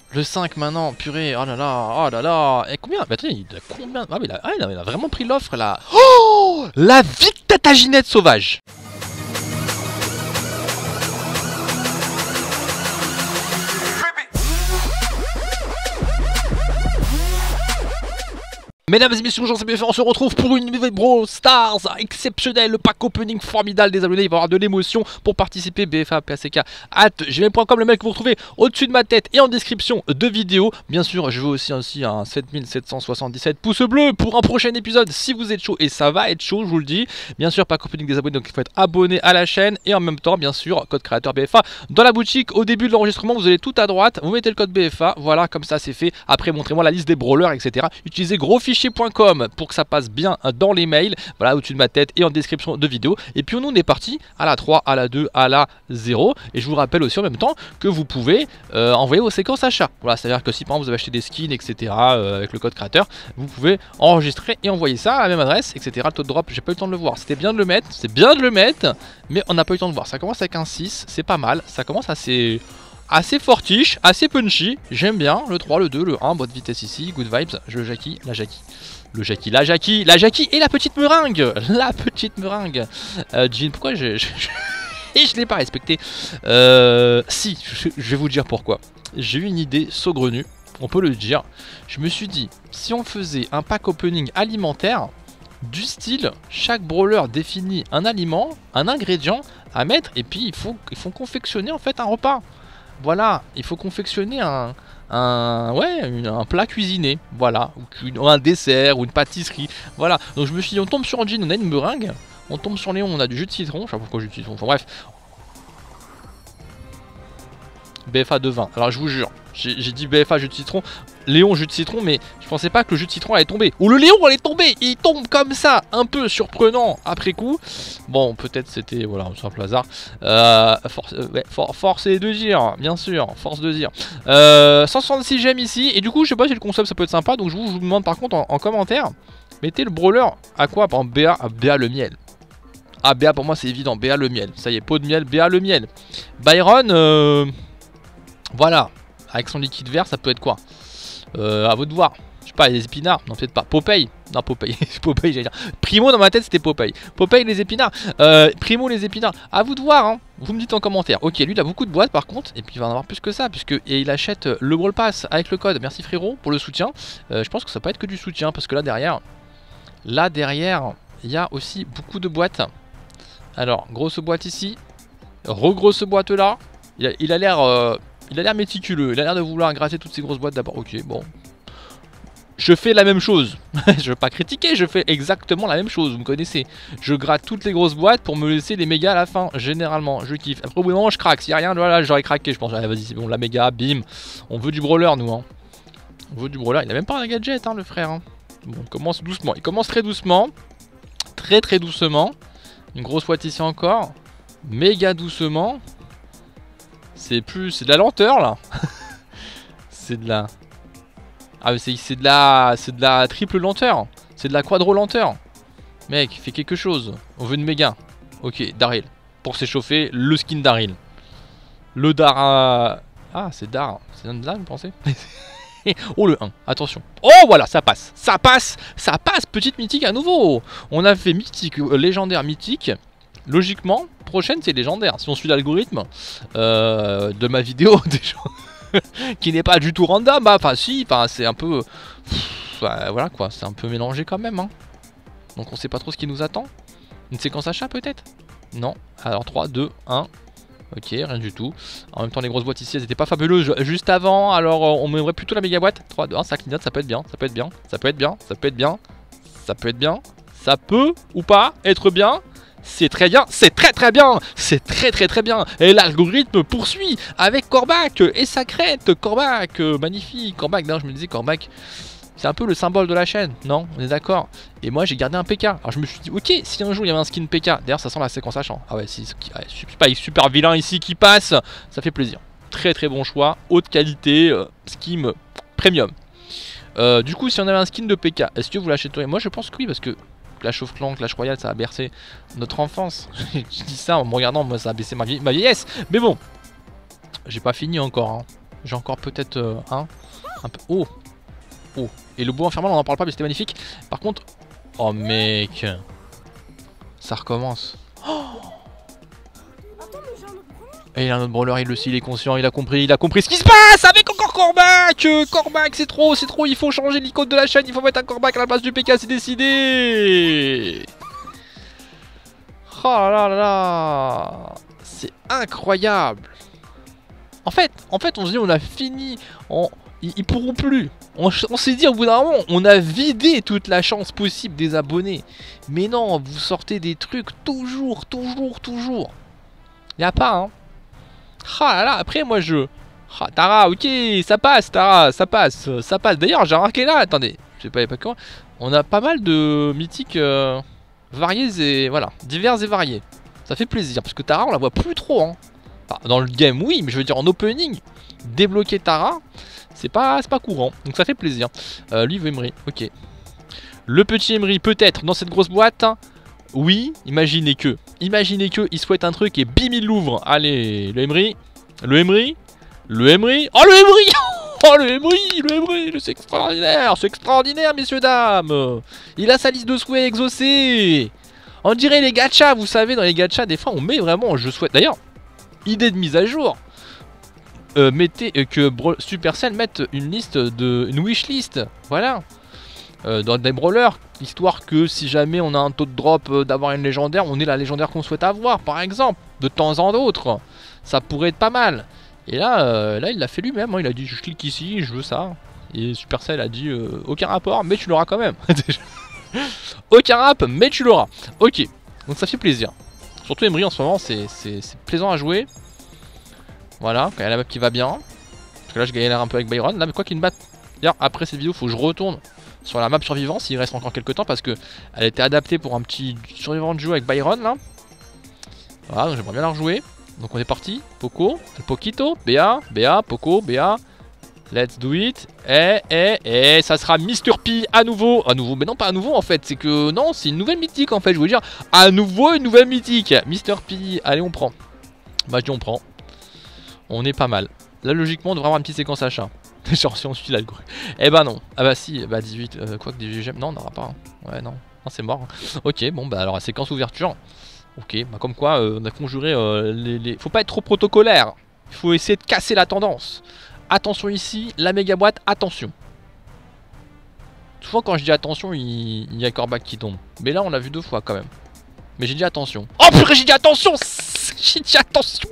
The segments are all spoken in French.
Le 5 maintenant, purée, oh là là, oh là là. Et combien? Mais attends, il a combien? Ah, mais il a vraiment pris l'offre là. Oh, la vie de Tata Ginette sauvage. Mesdames et messieurs, bonjour, c'est BFA, on se retrouve pour une nouvelle Brawl Stars exceptionnelle, le pack opening formidable des abonnés, il va y avoir de l'émotion pour participer, BFA, PACK, gmail.com, le mail que vous retrouvez au-dessus de ma tête et en description de vidéo. Bien sûr, je veux aussi un 7777 pouces bleus pour un prochain épisode si vous êtes chaud, et ça va être chaud, je vous le dis. Bien sûr, pack opening des abonnés, donc il faut être abonné à la chaîne, et en même temps, bien sûr, code créateur BFA dans la boutique. Au début de l'enregistrement, vous allez tout à droite, vous mettez le code BFA, voilà, comme ça c'est fait. Après, montrez-moi la liste des brawlers, etc. Utilisez gros fichier pour que ça passe bien dans les mails, voilà, au-dessus de ma tête et en description de vidéo. Et puis on est parti à la 3, à la 2, à la 0. Et je vous rappelle aussi en même temps que vous pouvez envoyer vos séquences achats. Voilà, c'est-à-dire que si par exemple vous avez acheté des skins, etc. Avec le code créateur, vous pouvez enregistrer et envoyer ça à la même adresse, etc. Le taux de drop, j'ai pas eu le temps de le voir. C'était bien de le mettre, c'est bien de le mettre, mais on n'a pas eu le temps de voir. Ça commence avec un 6, c'est pas mal. Ça commence assez fortiche, assez punchy, j'aime bien, le 3, le 2, le 1, bonne vitesse ici, good vibes, le Jackie, la Jackie. Le Jackie, la Jackie, la Jackie et la petite meringue. La petite meringue. Jean, pourquoi je l'ai pas respecté. Si, je vais vous dire pourquoi. J'ai eu une idée saugrenue, on peut le dire. Je me suis dit, si on faisait un pack opening alimentaire, du style, chaque brawler définit un aliment, un ingrédient à mettre, et puis il faut confectionner en fait un repas. Voilà, il faut confectionner un plat cuisiné, voilà, ou un dessert, ou une pâtisserie, voilà. Donc je me suis dit, on tombe sur Jean, on a une meringue, on tombe sur Léon, on a du jus de citron, je sais pas pourquoi jus de citron, enfin bref. BFA de vin, alors je vous jure, j'ai dit BFA jus de citron, Léon jus de citron, mais je pensais pas que le jus de citron allait tomber. Ou le Léon allait tomber, il tombe comme ça, un peu surprenant après coup. Bon, peut-être c'était, voilà, un simple hasard. Force de dire, bien sûr, force de dire. 166 gemmes ici, et du coup, je sais pas si le concept ça peut être sympa, donc je vous demande par contre en commentaire, mettez le brawler à quoi? Par exemple, BA le miel. Ah, BA pour moi c'est évident, BA le miel. Ça y est, pot de miel, BA le miel. Byron, voilà, avec son liquide vert, ça peut être quoi? À vous de voir. Je sais pas, les épinards, non peut-être pas. Popeye, non Popeye, Popeye j'allais dire. Primo dans ma tête c'était Popeye. Popeye les épinards, Primo les épinards. À vous de voir, hein. Vous me dites en commentaire. Ok, lui il a beaucoup de boîtes par contre, et puis il va en avoir plus que ça, puisque il achète le Brawl Pass avec le code. Merci frérot pour le soutien. Je pense que ça peut être que du soutien, parce que là derrière, il y a aussi beaucoup de boîtes. Alors, grosse boîte ici, re-grosse boîte là. Il a l'air méticuleux, il a l'air de vouloir gratter toutes ces grosses boîtes d'abord. Ok, bon. Je fais la même chose. Je veux pas critiquer, je fais exactement la même chose, vous me connaissez. Je gratte toutes les grosses boîtes pour me laisser les mégas à la fin, généralement. Je kiffe. Après, au bout d'un moment, je craque. S'il y a rien, voilà, j'aurais craqué, je pense. Allez, vas-y, c'est bon, la méga, bim. On veut du brawler, nous, hein. On veut du brawler. Il a même pas un gadget, hein, le frère. Hein. Bon, il commence doucement. Il commence très doucement. Très, très doucement. Une grosse boîte ici encore. Méga doucement. C'est de la lenteur là. C'est de la... Ah mais c'est de la triple lenteur. C'est de la quadro lenteur. Mec, fais quelque chose. On veut une méga. Ok, Daryl. Pour s'échauffer, le skin Daryl. Le Dar... Ah, c'est Dar. C'est un Dar, vous pensez? Oh le 1, attention. Oh voilà, ça passe. Ça passe. Ça passe, petite mythique à nouveau. On a fait mythique, légendaire, mythique. Logiquement, prochaine c'est légendaire. Si on suit l'algorithme de ma vidéo déjà, qui n'est pas du tout random, enfin si, c'est un peu, voilà quoi, c'est un peu mélangé quand même. Hein. Donc on sait pas trop ce qui nous attend. Une séquence achat peut-être? Non. Alors 3, 2, 1. Ok, rien du tout. En même temps les grosses boîtes ici elles étaient pas fabuleuses juste avant. Alors on m'aimerait plutôt la méga boîte. 3, 2, 1, ça clignote, ça peut être bien, ça peut être bien, ça peut être bien, ça peut être bien, ça peut être bien. Ça peut ou pas être bien. C'est très bien, c'est très bien, c'est très bien. Et l'algorithme poursuit avec Corbac et sa crête. Corbac, magnifique. Corbac, non, je me disais Corbac, c'est un peu le symbole de la chaîne, non? On est d'accord. Et moi j'ai gardé un PK. Alors je me suis dit, ok, si un jour il y avait un skin PK, d'ailleurs ça sent la séquence achat. Ah ouais, si, super vilain ici qui passe, ça fait plaisir. Très bon choix, haute qualité, skin premium. Du coup, si on avait un skin de PK, est-ce que vous l'achèteriez? Moi je pense que oui, parce que Clash of Clans, Clash Royale, ça a bercé notre enfance. Je dis ça en me regardant, moi ça a baissé ma vieillesse. Mais bon, j'ai pas fini encore. Hein. J'ai encore peut-être un peu... Oh. Oh. Et le bois infernal, on n'en parle pas, mais c'était magnifique. Par contre... Oh mec. Ça recommence. Oh. Et il y a un autre brawler, il est conscient, il a compris ce qui se passe avec encore Corbac. Corbac, c'est trop, il faut changer l'icône de la chaîne, il faut mettre un Corbac à la place du PK, c'est décidé. Oh là là là. C'est incroyable. En fait, on se dit on a fini, ils pourront plus. On s'est dit au bout d'un moment, on a vidé toute la chance possible des abonnés. Mais non, vous sortez des trucs toujours. Y a pas, hein. Ah là là, après moi je... Ah, Tara, ok, ça passe Tara, ça passe. D'ailleurs j'ai remarqué là, attendez, je sais pas quand. On a pas mal de mythiques variés et voilà, divers et variés. Ça fait plaisir, parce que Tara on la voit plus trop, hein. Enfin, dans le game oui, mais je veux dire en opening, débloquer Tara, c'est pas courant, donc ça fait plaisir. Lui il veut Emery, ok. Le petit Emery peut-être dans cette grosse boîte, hein. Oui, imaginez que il souhaite un truc et bim il l'ouvre. Allez, le Emery. Oh le Emery. Oh le Emery, c'est extraordinaire messieurs dames. Il a sa liste de souhaits exaucés. On dirait les gachas, vous savez, dans les gachas des fois on met vraiment je souhaite. D'ailleurs, idée de mise à jour. Mettez que Supercell mette une wishlist, voilà. Dans des brawlers, histoire que si jamais on a un taux de drop d'avoir une légendaire, on est la légendaire qu'on souhaite avoir, par exemple, de temps en d'autres. Ça pourrait être pas mal. Et là, il l'a fait lui-même, hein. Il a dit je clique ici, je veux ça. Et Supercell a dit aucun rapport, mais tu l'auras quand même. Aucun rap, mais tu l'auras. Ok, donc ça fait plaisir. Surtout Emery en ce moment, c'est plaisant à jouer. Voilà, quand il y a la map qui va bien. Parce que là, je galère un peu avec Byron. Là, mais quoi qu'il me batte. D'ailleurs, après cette vidéo, il faut que je retourne sur la map survivance, il reste encore quelques temps parce que elle était adaptée pour un petit survivant de jeu avec Byron là. Voilà, donc j'aimerais bien la rejouer. Donc on est parti, Poco, Poquito, BA, Poco, BA. Let's do it. Et ça sera Mr. P à nouveau. Mais non pas à nouveau en fait, c'est que non, c'est une nouvelle mythique en fait, je voulais dire. À nouveau une nouvelle mythique. Mr. P, allez on prend. Bah je dis on prend. On est pas mal. Là logiquement on devrait avoir une petite séquence achat. Genre si on suit l'algorithme. Eh bah non. Ah bah si, bah 18. Quoi que 18 gemmes. Non, on n'aura pas. Hein. Ouais, non. Non, c'est mort. Ok, bon bah alors la séquence ouverture. Ok, bah comme quoi on a conjuré les... Faut pas être trop protocolaire. Il faut essayer de casser la tendance. Attention ici, la méga boîte, attention. Souvent quand je dis attention, il y a Corbac qui tombe. Mais là on l'a vu 2 fois quand même. Mais j'ai dit attention. Oh purée, j'ai dit attention. J'ai dit attention.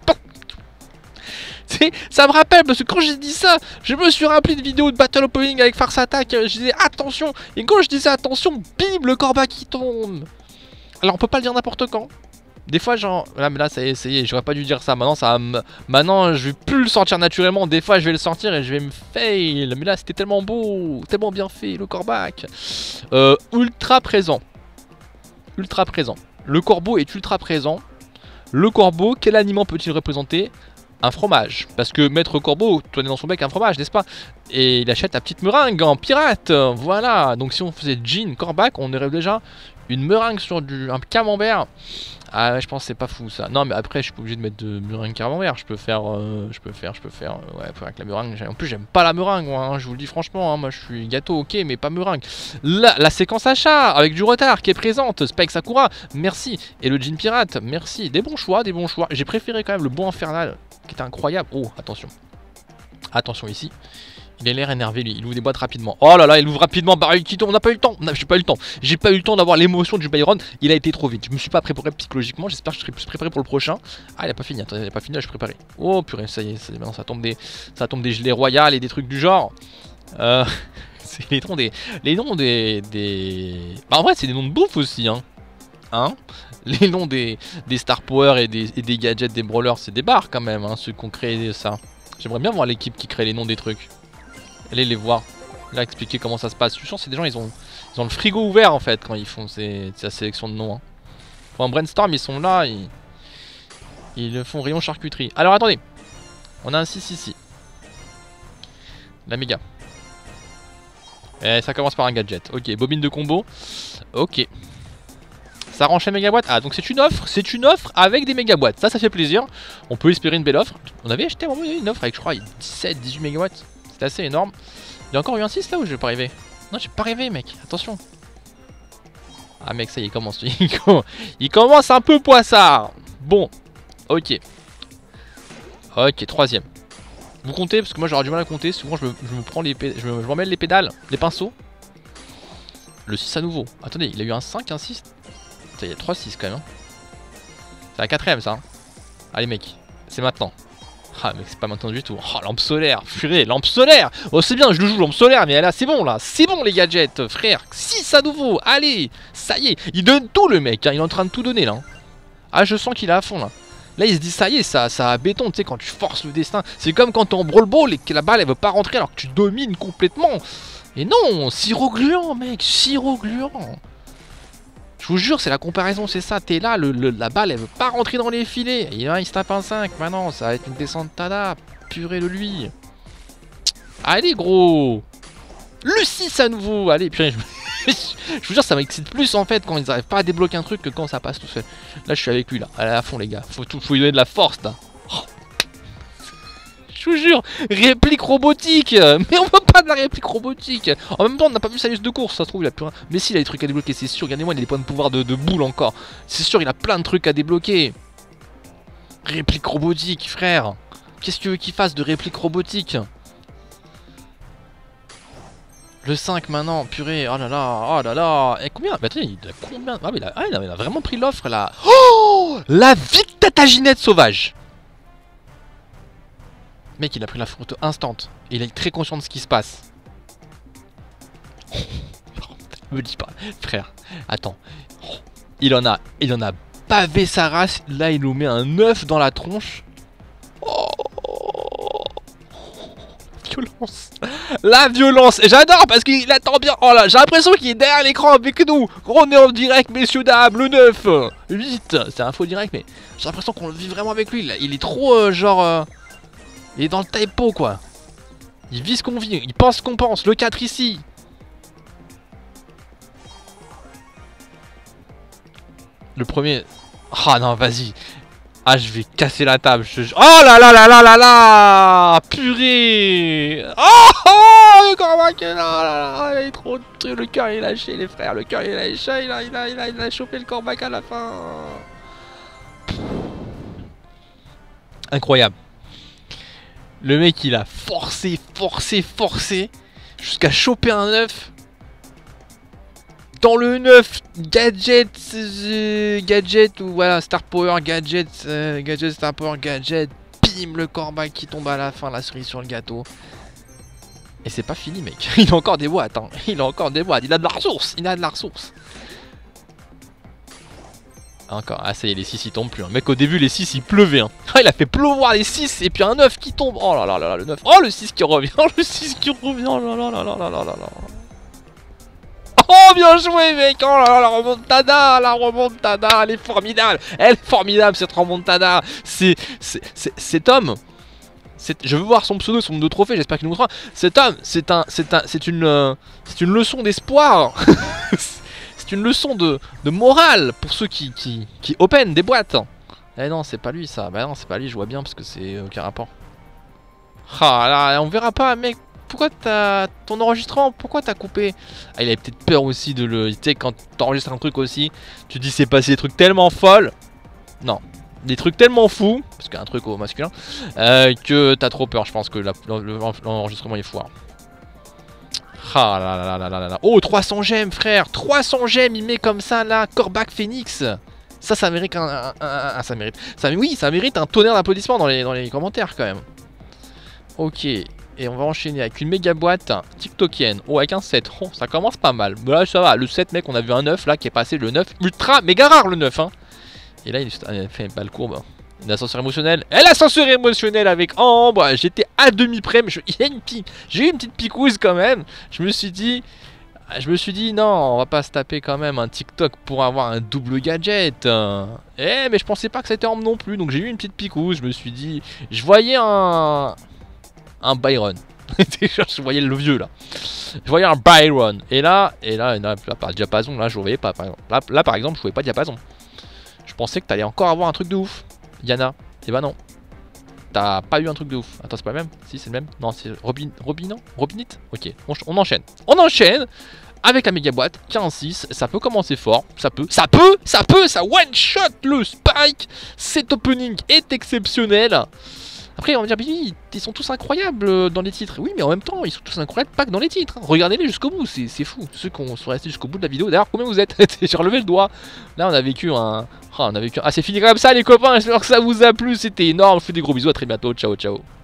Ça me rappelle parce que quand j'ai dit ça, je me suis rappelé de vidéo de Battle Opening avec Farce Attack. Je disais attention, et quand je disais attention, bim, le Corbac qui tombe. Alors on peut pas le dire n'importe quand. Des fois genre, là mais là ça y est, j'aurais pas dû dire ça. Maintenant je vais plus le sortir naturellement. Des fois je vais le sortir et je vais me fail. Mais là c'était tellement beau, tellement bien fait le Corbac. Ultra présent. Ultra présent. Le corbeau est ultra présent. Le corbeau, quel aliment peut-il représenter? Un fromage, parce que Maître Corbeau tenait dans son bec un fromage, n'est-ce pas? Et il achète la petite meringue en pirate, voilà. Donc si on faisait Jean Corbac, on aurait déjà une meringue sur un camembert. Ah ouais, je pense que c'est pas fou ça. Non mais après je suis pas obligé de mettre de meringue camembert. Je peux faire ouais, avec la meringue. En plus j'aime pas la meringue moi, hein, je vous le dis franchement, hein, moi je suis gâteau ok mais pas meringue. La séquence achat avec du retard qui est présente. Spike Sakura, merci. Et le Jean Pirate, merci. Des bons choix. J'ai préféré quand même le bois infernal qui était incroyable. Oh attention. Attention ici. Il a l'air énervé lui, il ouvre des boîtes rapidement. Oh là là, il ouvre rapidement, Barry Quito, on n'a pas eu le temps. J'ai pas eu le temps d'avoir l'émotion du Byron. Il a été trop vite, je me suis pas préparé psychologiquement. J'espère que je serai plus préparé pour le prochain. Ah il a pas fini, attendez, il a pas fini, là je suis préparé. Oh purée, ça y est, maintenant ça tombe des gelées royales et des trucs du genre. C'est les noms des... Bah en vrai c'est des noms de bouffe aussi hein. Les noms des Star Power et des gadgets des brawlers, c'est des barres quand même, hein, ceux qui ont créé ça. J'aimerais bien voir l'équipe qui crée les noms des trucs. Allez les voir, là expliquer comment ça se passe. Je suis sûr que c'est des gens, ils ont le frigo ouvert en fait quand ils font la sélection de noms. Hein. Pour un brainstorm, ils sont là, ils font rayon charcuterie. Alors attendez, on a un 6 ici. La méga. Et ça commence par un gadget. Ok, bobine de combo. Ok. Ça range les méga boîtes. Ah, donc c'est une offre avec des méga boîtes. Ça fait plaisir. On peut espérer une belle offre. On avait acheté vraiment une offre avec, je crois, 17, 18 méga boîtes. C'était assez énorme. Il y a encore eu un 6 là ou je vais pas rêver? Non, j'ai pas rêvé, mec. Attention. Ah, mec, ça y est, il commence. Il commence un peu poissard. Bon, ok. Ok, troisième. Vous comptez parce que moi j'aurais du mal à compter. Souvent je me prends je m'emmêle les pédales, les pinceaux. Le 6 à nouveau. Attendez, il a eu un 5, un 6. Il y a 3 6 quand même. Hein. C'est la quatrième ça. Hein. Allez mec, c'est maintenant. Ah mec, c'est pas maintenant du tout. Oh, lampe solaire, purée, lampe solaire. Oh c'est bien, je le joue lampe solaire, mais là c'est bon là. C'est bon les gadgets, frère. 6 à nouveau, allez. Ça y est, il donne tout le mec. Hein. Il est en train de tout donner là. Hein. Ah je sens qu'il est à fond là. Là il se dit ça y est, ça a béton, tu sais, quand tu forces le destin. C'est comme quand t'es en brawl ball et que la balle elle veut pas rentrer alors que tu domines complètement. Et non, sirop gluant mec, sirop gluant. Je vous jure, c'est la comparaison, c'est ça. T'es là, la balle elle veut pas rentrer dans les filets. Et là il se tape un 5, maintenant ça va être une descente tada. Purée de lui. Allez gros. Le 6 à nouveau, allez, purée, je vous jure, ça m'excite plus en fait quand ils arrivent pas à débloquer un truc que quand ça passe tout seul. Là, je suis avec lui là, allez à fond les gars. Faut lui donner de la force là. Oh. Je vous jure, réplique robotique. Mais on veut pas de la réplique robotique. En même temps, on n'a pas vu sa liste de course, ça se trouve, il a plus rien. Mais si, il a des trucs à débloquer, c'est sûr. Regardez-moi, il a des points de pouvoir de boule encore. C'est sûr, il a plein de trucs à débloquer. Réplique robotique, frère. Qu'est-ce que tu veux qu'il fasse de réplique robotique? Le 5 maintenant, purée, oh là là, oh là là. Et combien? Bah attendez, il a combien? Ah mais il a vraiment pris l'offre là. Oh, la vite tataginette sauvage. Mec, il a pris la photo instant. Et il est très conscient de ce qui se passe. Me dis pas, frère. Attends. Il en a bavé sa race. Là, il nous met un 9 dans la tronche. Oh. Violence. La violence. J'adore parce qu'il attend bien. Oh là, j'ai l'impression qu'il est derrière l'écran avec nous. On est en direct, messieurs, dames. Le 9. 8. C'est un faux direct, mais j'ai l'impression qu'on le vit vraiment avec lui. Là. Il est trop genre... Il est dans le typo quoi. Il vit ce qu'on vit. Il pense ce qu'on pense. Le 4 ici. Le premier... Ah non, vas-y. Ah, je vais casser la table. Oh là là là là là là. Purée. Oh, le Cormac est là. Il est trop... Le cœur est lâché, les frères. Le cœur est lâché. Il a chopé le Cormac à la fin. Incroyable. Le mec, il a forcé jusqu'à choper un 9. Dans le 9, gadget ou voilà, Star Power, gadget, Star Power, gadget. Bim, le Cormac qui tombe à la fin, la cerise sur le gâteau. Et c'est pas fini, mec. Il a encore des boîtes, hein. Il a encore des boîtes. Il a de la ressource. Encore, ah ça y est, les 6 ils tombent plus. Hein. Mec, au début, les 6 il pleuvait. Hein. Ah, il a fait pleuvoir les 6 et puis un 9 qui tombe. Oh là là là là, le 9. Oh, le 6 qui revient. Le 6 qui revient. Oh là là là là là là là là. Oh, bien joué, mec. Oh là là, la remontada. Elle est formidable. Cette remontada. Cet homme. Je veux voir son pseudo, son nombre de trophées. J'espère qu'il nous montrera. Cet homme, c'est une leçon d'espoir. C'est une leçon de morale pour ceux qui open des boîtes. Eh non, c'est pas lui ça. Bah non, c'est pas lui, je vois bien parce que c'est aucun rapport. Ah là, on verra pas, mec. Pourquoi ton enregistrement, pourquoi t'as coupé? Ah, il avait peut-être peur aussi de le... Tu sais, quand t'enregistres un truc aussi, tu te dis c'est passé des trucs tellement folles. Non, des trucs tellement fous, parce qu'un truc au masculin, que t'as trop peur. Je pense que l'enregistrement est fou. Ah là là là là là là. Oh, 300 gemmes, frère. 300 gemmes, il met comme ça là. Corbac Phoenix. Ça mérite ça mérite un tonnerre d'applaudissements dans les commentaires quand même. Ok. Et on va enchaîner avec une méga boîte TikTokienne. Oh, avec un 7. Oh, ça commence pas mal. Mais là, ça va. Le 7, mec, on a vu un 9 là qui est passé. Le 9. Ultra méga rare le 9. Hein. Et là, il a fait une balle courbe. Une ascenseur émotionnel. Et l'ascenseur émotionnel avec Ambre. J'étais à demi près, mais j'ai eu une petite picouse quand même. Je me suis dit non, on va pas se taper quand même un TikTok pour avoir un double gadget. Mais je pensais pas que c'était Ambre non plus. Donc j'ai eu une petite picouse. Je me suis dit, je voyais un Byron. Je voyais le vieux là. Je voyais un Byron. Et là par diapason, là, je voyais pas. Par exemple. Là, par exemple, je voyais pas diapason. Je pensais que t'allais encore avoir un truc de ouf, Yana. Et bah non. T'as pas eu un truc de ouf. Attends, c'est pas le même? Si, c'est le même. Non, c'est Robinite. Ok, on enchaîne. On enchaîne avec la méga boîte 46. Ça peut commencer fort. Ça one shot le spike. Cet opening est exceptionnel. Après, on va dire, oui, ils sont tous incroyables dans les titres. Oui, mais en même temps, ils sont tous incroyables pas que dans les titres. Regardez-les jusqu'au bout, c'est fou. Ceux qui sont restés jusqu'au bout de la vidéo. D'ailleurs, combien vous êtes? J'ai relevé le doigt. Là, on a vécu un. Ah, c'est fini comme ça, les copains. J'espère que ça vous a plu. C'était énorme. Je vous fais des gros bisous. À très bientôt. Ciao, ciao.